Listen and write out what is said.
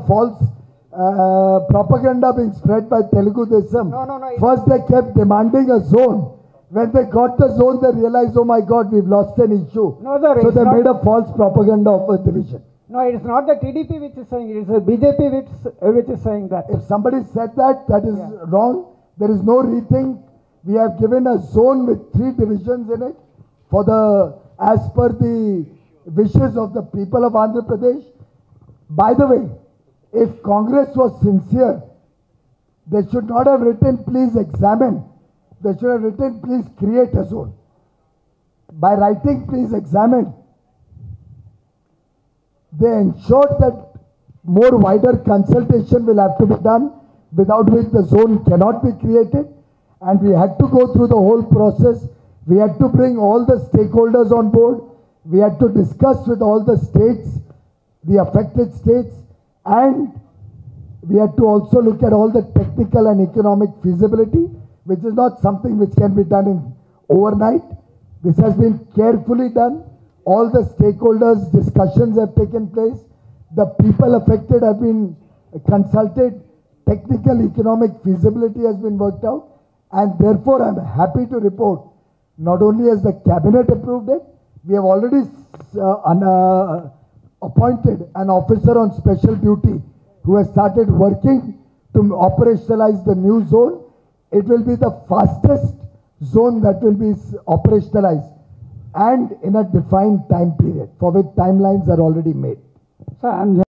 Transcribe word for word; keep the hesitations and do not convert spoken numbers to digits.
false uh, propaganda being spread by Telugu Desam. No, no, no. First they kept demanding a zone. When they got the zone, they realized, oh my God, we've lost an issue. No, sir, so it's they not- made a false propaganda of a division. No, it is not the T D P which is saying it, it is the B J P which, uh, which is saying that. If somebody said that, that is Yeah. wrong. There is no rethink. We have given a zone with three divisions in it for the, as per the wishes of the people of Andhra Pradesh. By the way, if Congress was sincere, they should not have written, please examine. They should have written, please create a zone. By writing, please examine, they ensured that more wider consultation will have to be done, without which the zone cannot be created. And we had to go through the whole process. We had to bring all the stakeholders on board. We had to discuss with all the states, the affected states, and we had to also look at all the technical and economic feasibility, which is not something which can be done in overnight. This has been carefully done. All the stakeholders' discussions have taken place. The people affected have been consulted. Technical economic feasibility has been worked out. And therefore, I'm happy to report, not only has the cabinet approved it, we have already uh, un, uh, appointed an officer on special duty who has started working to operationalize the new zone. It will be the fastest zone that will be operationalized and in a defined time period, for which timelines are already made. Sir, I'm